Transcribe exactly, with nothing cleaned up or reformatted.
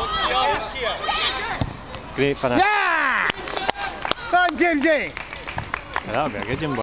Great for that. Yeah! Go on, Jimsy! That'll be a good one.